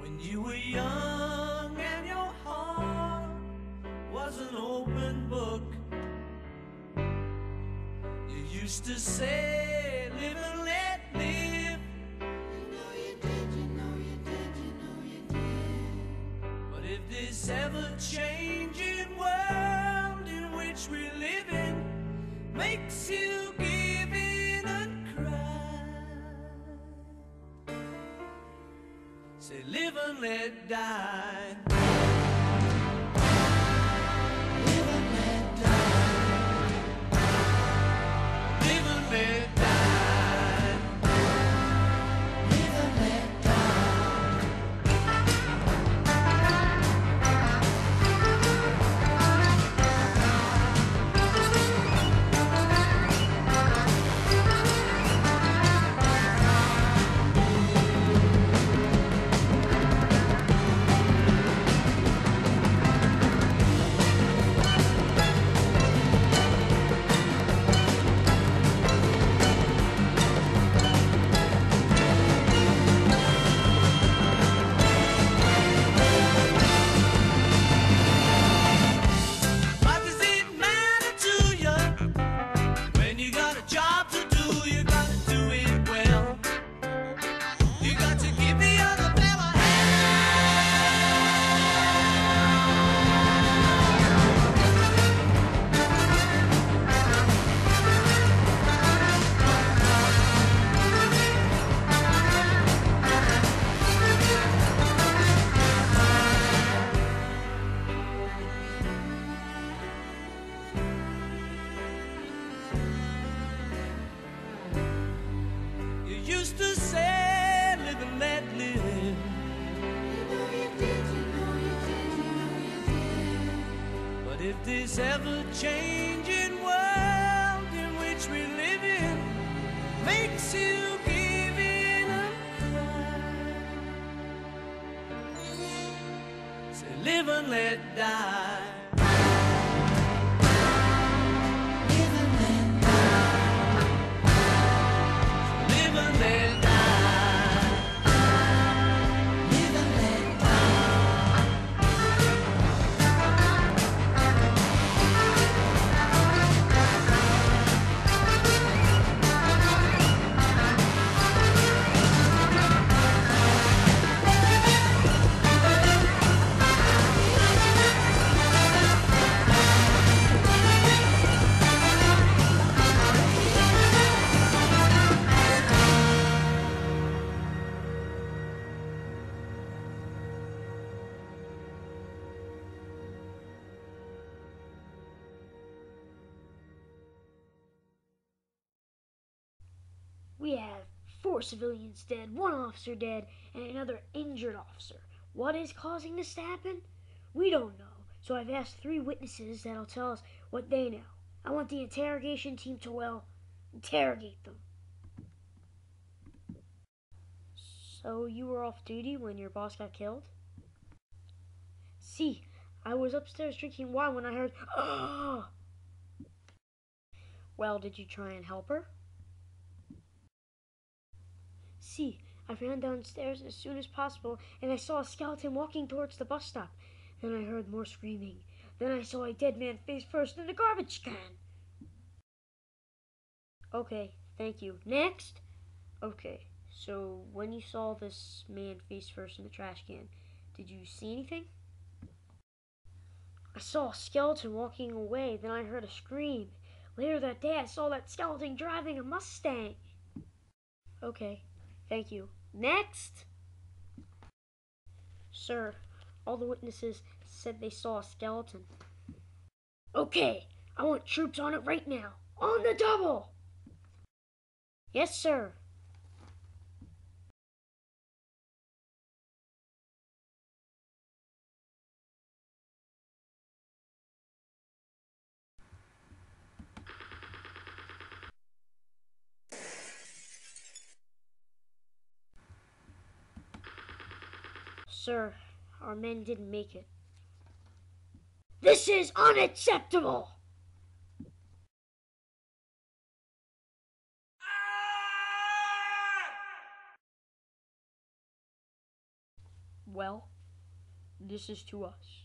When you were young and your heart was an open book, you used to say, live and let live. You know you did, you know you did, you know you did. But if this ever-changing world in which we live in makes you give in and cry, say live and let die. Live and let die. Live and let die. Live and let die. What does it matter to you when you got a job to do? You gotta do it well. You got to give the other fella You used to say, live and let live. You know you did, you know you did, you know you did. But if this ever-changing world in which we live in makes you give in and cry, say live and let die. Live and let die. Live and let die. Live and let die. We have 4 civilians dead, 1 officer dead, and another injured officer. What is causing this to happen? We don't know, so I've asked 3 witnesses that'll tell us what they know. I want the interrogation team to, well, interrogate them. So you were off duty when your boss got killed? See, I was upstairs drinking wine when I heard, "Ah!" Well, did you try and help her? See, I ran downstairs as soon as possible, and I saw a skeleton walking towards the bus stop. Then I heard more screaming. Then I saw a dead man face first in the garbage can. Okay, thank you. Next? Okay, so when you saw this man face first in the trash can, did you see anything? I saw a skeleton walking away, then I heard a scream. Later that day, I saw that skeleton driving a Mustang. Okay, thank you. Next! Sir, all the witnesses said they saw a skeleton. Okay, I want troops on it right now. On the double! Yes, sir. Sir, our men didn't make it. This is unacceptable! well, this is to us.